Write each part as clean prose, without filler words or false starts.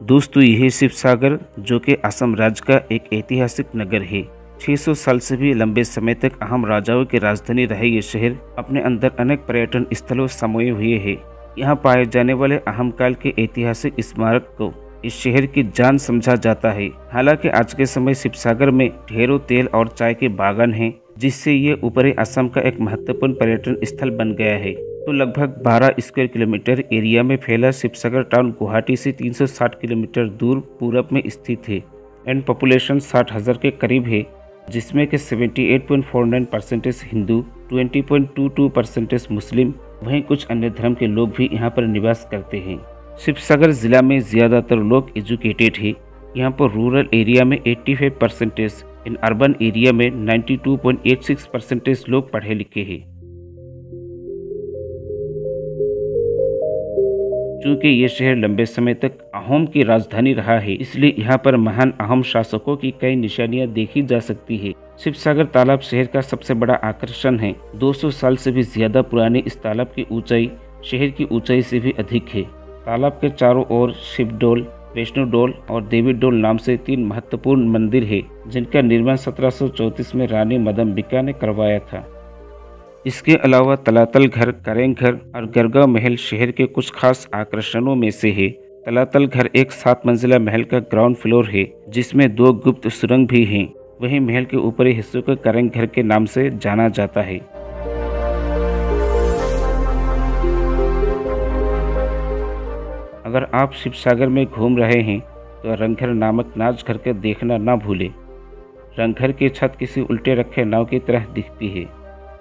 दोस्तों यह शिवसागर जो कि असम राज्य का एक ऐतिहासिक नगर है। 600 साल से भी लंबे समय तक अहम राजाओं की राजधानी रहे ये शहर अपने अंदर अनेक पर्यटन स्थलों समाये हुए है। यहाँ पाए जाने वाले अहम काल के ऐतिहासिक स्मारक को इस शहर की जान समझा जाता है। हालांकि आज के समय शिवसागर में ढेरों तेल और चाय के बागान हैं, जिससे ये ऊपरी असम का एक महत्वपूर्ण पर्यटन स्थल बन गया है। तो लगभग 12 स्क्वायर किलोमीटर एरिया में फैला शिवसागर टाउन गुवाहाटी से 360 किलोमीटर दूर पूरब में स्थित है एंड पॉपुलेशन 60,000 के करीब है, जिसमें कि 78.49% हिंदू, 20.22% मुस्लिम, वहीं कुछ अन्य धर्म के लोग भी यहाँ पर निवास करते हैं। शिवसागर जिला में ज़्यादातर लोग एजुकेटेड है। यहाँ पर रूरल एरिया में 85%, इन अर्बन एरिया में 92.86% लोग पढ़े लिखे हैं। चूँकि ये शहर लंबे समय तक अहोम की राजधानी रहा है, इसलिए यहाँ पर महान अहोम शासकों की कई निशानियाँ देखी जा सकती है। शिवसागर तालाब शहर का सबसे बड़ा आकर्षण है। 200 साल से भी ज्यादा पुरानी इस तालाब की ऊंचाई शहर की ऊंचाई से भी अधिक है। तालाब के चारों ओर शिवडोल, वैष्णोडोल और देवीडोल नाम से 3 महत्वपूर्ण मंदिर है, जिनका निर्माण 1734 में रानी मदम्बिका ने करवाया था। इसके अलावा तलातल घर, करेंग घर और गरगांव महल शहर के कुछ खास आकर्षणों में से है। तलातल घर एक 7 मंजिला महल का ग्राउंड फ्लोर है, जिसमें 2 गुप्त सुरंग भी हैं। वहीं महल के ऊपरी हिस्सों को करेंग घर के नाम से जाना जाता है। अगर आप शिवसागर में घूम रहे हैं तो रंगघर नामक नाच घर को देखना ना भूलें। रंगघर की छत किसी उल्टे रखे नाव की तरह दिखती है।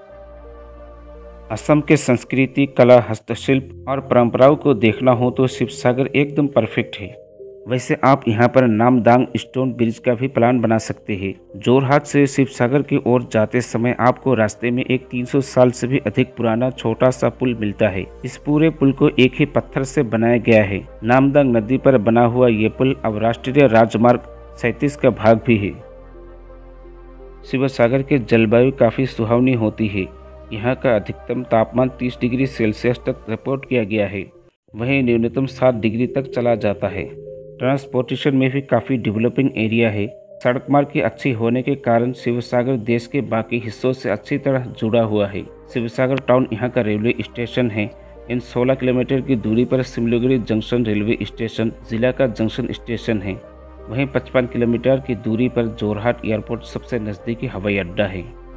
असम के संस्कृति, कला, हस्तशिल्प और परंपराओं को देखना हो तो शिवसागर एकदम परफेक्ट है। वैसे आप यहां पर नामदांग स्टोन ब्रिज का भी प्लान बना सकते हैं। जोरहाट से शिवसागर की ओर जाते समय आपको रास्ते में एक 300 साल से भी अधिक पुराना छोटा सा पुल मिलता है। इस पूरे पुल को एक ही पत्थर से बनाया गया है। नामदांग नदी पर बना हुआ ये पुल अब राष्ट्रीय राजमार्ग 37 का भाग भी है। शिवसागर की जलवायु काफी सुहावनी होती है। यहाँ का अधिकतम तापमान 30 डिग्री सेल्सियस तक रिपोर्ट किया गया है, वहीं न्यूनतम 7 डिग्री तक चला जाता है। ट्रांसपोर्टेशन में भी काफ़ी डेवलपिंग एरिया है। सड़क मार्ग की अच्छी होने के कारण शिवसागर देश के बाकी हिस्सों से अच्छी तरह जुड़ा हुआ है। शिवसागर टाउन यहाँ का रेलवे स्टेशन है। इन 16 किलोमीटर की दूरी पर सिमलीगुड़ी जंक्शन रेलवे स्टेशन जिला का जंक्शन स्टेशन है। वहीं 55 किलोमीटर की दूरी पर जोरहाट एयरपोर्ट सबसे नज़दीकी हवाई अड्डा है।